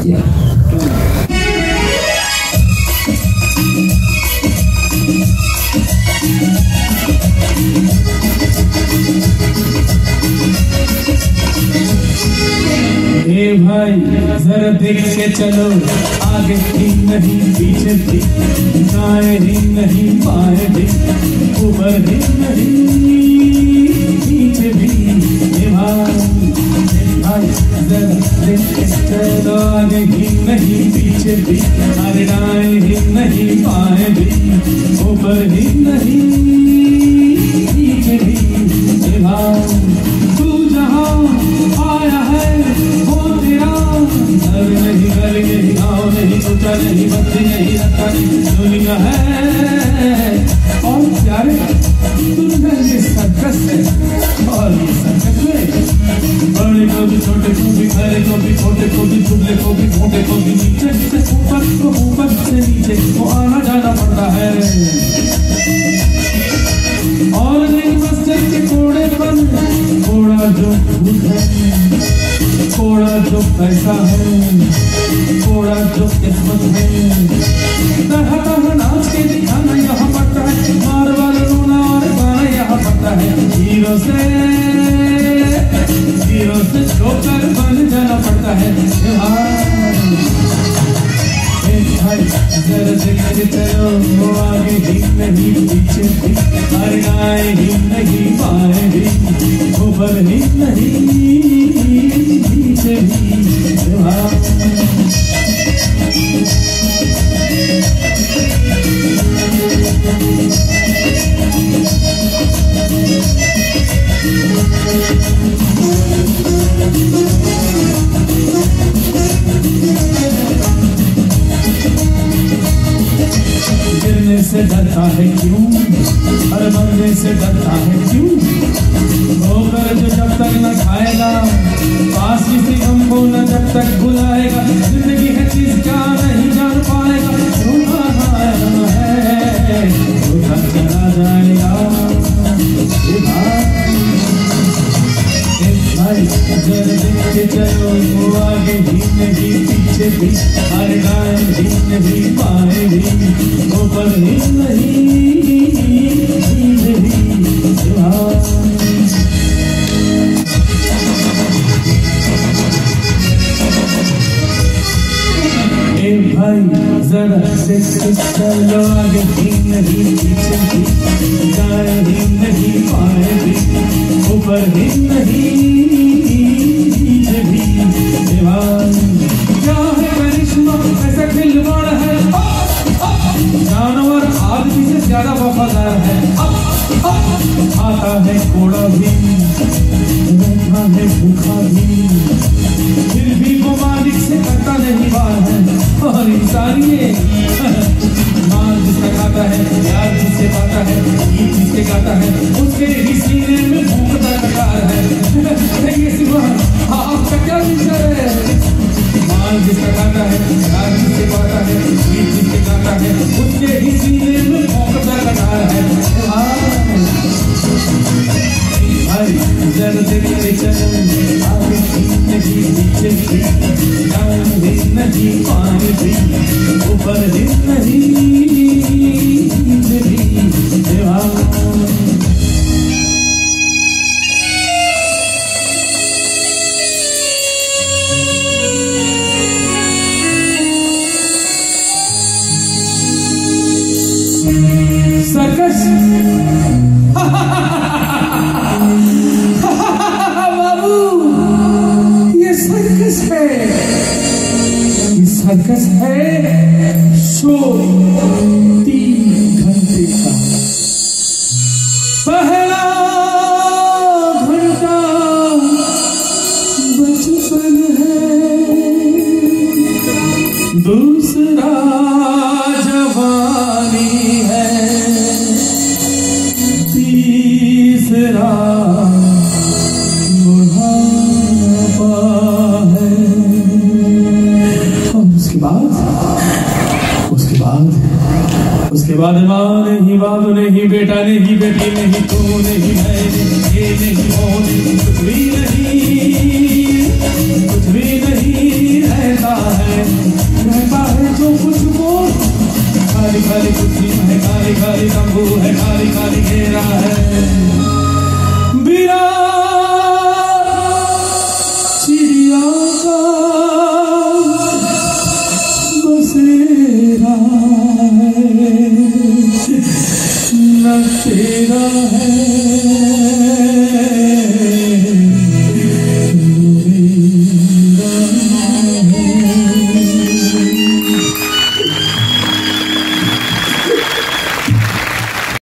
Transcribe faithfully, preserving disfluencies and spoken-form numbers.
ए भाई जरा देख के चलो, आगे ही नहीं पीछे भी, दाएं ही नहीं बाएं भी, ऊपर ही नहीं नीचे भी। ए भाई भाई जरा देख के चलो, आगे ही नहीं पीछे भी, अरे दाएं ही नहीं बाएं भी, ऊपर ही नहीं नीचे भी। ए भाई तू जहाँ आया है वो तेरा घर नहीं, घर नहीं, गाँव नहीं, ऊंचा नहीं, बत्ती नहीं, रखा नहीं, दुनिया है। और प्यारे दुनिया ये सर्कस है, और ये सर्कस में बड़े को भी, छोटे को भी, खरे को भी, छोटे को भी, दुबले को भी, मोटे को भी, नीचे से ऊपर को, ऊपर से नीचे वो आना जाना पड़ता है। और नहीं मस्जिद के कोड़े पर कोड़ा जो भूत है, कोड़ा जो पैसा है, कोड़ा जो किस्मत है। तरह तरह नाच के दिखाना यहाँ पड़ता है, मार वाला रोना और गाना यहाँ पड़ता है। हीरो से हीरो से जोकर बन जाना पड़ता है। भाई जरा देख के चलो, वो आगे ही नहीं पीछे भी, अरे दाएं ही नहीं बाएं भी, ऊपर ही नहीं नीचे भी। गिरने से डरता है क्यों, हर मरने से डरता है क्यों, होकर जो जब तक न खाएगा, पास किसी गम को न जब तक भुलाएगा, जिंदगी है चीज क्या नहीं जान पाएगा, रोना है रोना चला जाएगा। भाई जरा देख के चलो, वो आगे ही नहीं पीछे भी, अरे दाएं ही नहीं बाएं भी, ऊपर ही नहीं नीचे भी। ए भाई जरा देख के चलो, आगे ही नहीं पीछे भी, दाएं ही नहीं बाएं भी, ऊपर ही नहीं नीचे भी। क्या है करिश्मा, ऐसा खिलवाड़ है, जानवर आदमी से ज्यादा वफादार है। आता है कोड़ा भी, बैठा है भूखा भी, फिर भी वो मालिक से करता नहीं बार है। और इंसान ये माल जिसका खाता है, प्यार जिससे पाता है, गीत जिससे गाता है, उसके ही सीने में भूखता कटार है। ये सिवा आपका क्या विचार है? माल जिसका खाता है, प्यार जिससे पाता है, गीत जिससे गाता है, उसके ही सीने में भूखता कटार है। भाई जरा देख के चलो, आगे ही नहीं पीछे भी, दाएं ही नहीं बाएं भी, ऊपर ही नहीं नीचे भी। सर्कस बाबू, ये सर्कस है, ये सर्कस है शो तीन घंटे का। पहला घंटा बचपन है, दूसरा जवानी है, तीसरा बुढ़ापा है। और उसके बाद उसके बाद उसके बाद माँ नहीं, बाप नहीं, बेटा नहीं, बेटी नहीं, तू नहीं, मैं नहीं, ये नहीं, वो नहीं, कुछ भी नहीं, कुछ भी नहीं है। रहता है, रहता है जो कुछ वो खाली खाली कुर्सी है, खाली खाली तंबू है, खाली खाली घेरा है, बिना चिड़िया का बसेरा है, न तेरा है